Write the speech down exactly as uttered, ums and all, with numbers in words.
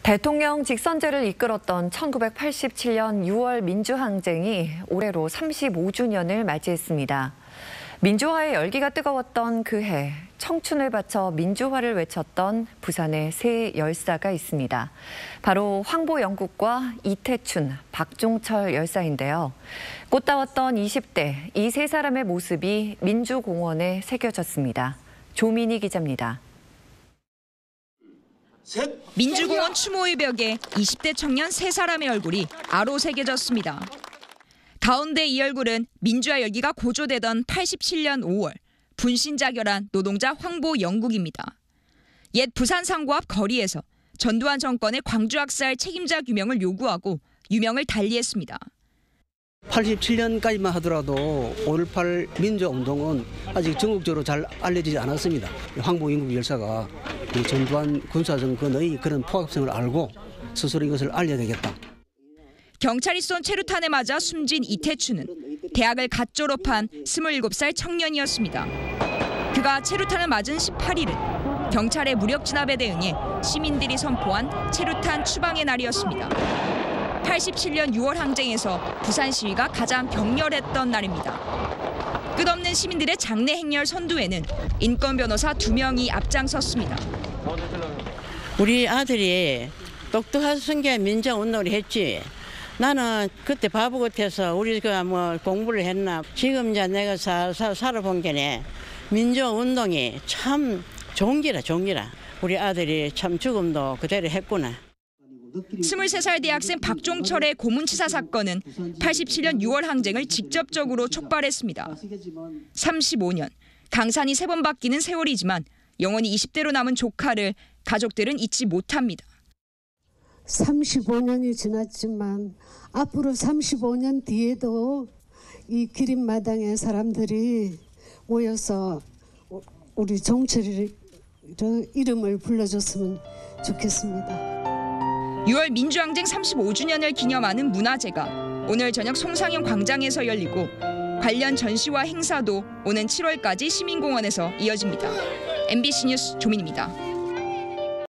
대통령 직선제를 이끌었던 천구백팔십칠 년 유월 민주항쟁이 올해로 삼십오 주년을 맞이했습니다. 민주화의 열기가 뜨거웠던 그 해, 청춘을 바쳐 민주화를 외쳤던 부산의 세 열사가 있습니다. 바로 황보영국과 이태춘, 박종철 열사인데요. 꽃다웠던 이십 대, 이 세 사람의 모습이 민주공원에 새겨졌습니다. 조민희 기자입니다. 민주공원 추모의 벽에 이십 대 청년 세 사람의 얼굴이 아로 새겨졌습니다. 가운데 이 얼굴은 민주화 열기가 고조되던 팔십칠 년 오월 분신자결한 노동자 황보영국입니다. 옛 부산상고 앞 거리에서 전두환 정권의 광주학살 책임자 규명을 요구하고 유명을 달리했습니다. 팔십칠 년까지만 하더라도 오일팔 민주화운동은 아직 전국적으로 잘 알려지지 않았습니다. 황보영국 열사가 전두환 군사정권의 그런 포악성을 알고 스스로 이것을 알려야 되겠다. 경찰이 쏜 최루탄에 맞아 숨진 이태춘은 대학을 갓 졸업한 스물일곱 살 청년이었습니다. 그가 최루탄을 맞은 십팔 일은 경찰의 무력 진압에 대응해 시민들이 선포한 최루탄 추방의 날이었습니다. 팔십칠 년 유월 항쟁에서 부산 시위가 가장 격렬했던 날입니다. 끝없는 시민들의 장례 행렬 선두에는 인권 변호사 두 명이 앞장섰습니다. 우리 아들이 똑똑한 성계 민주운동을 했지. 나는 그때 바보 같아서 우리가 뭐 공부를 했나. 지금 이제 내가 사, 사, 살아본 게네. 민주운동이 참 좋은 기라, 좋은 기라. 우리 아들이 참 죽음도 그대로 했구나. 스물세 살 대학생 박종철의 고문치사 사건은 팔십칠 년 유월 항쟁을 직접적으로 촉발했습니다. 삼십오 년, 강산이 세 번 바뀌는 세월이지만 영원히 이십 대로 남은 조카를 가족들은 잊지 못합니다. 삼십오 년이 지났지만 앞으로 삼십오 년 뒤에도 이 기린마당에 사람들이 모여서 우리 종철이 이름을 불러줬으면 좋겠습니다. 유월 민주항쟁 삼십오 주년을 기념하는 문화제가 오늘 저녁 송상현 광장에서 열리고 관련 전시와 행사도 오는 칠월까지 시민공원에서 이어집니다. 엠비씨 뉴스 조민입니다.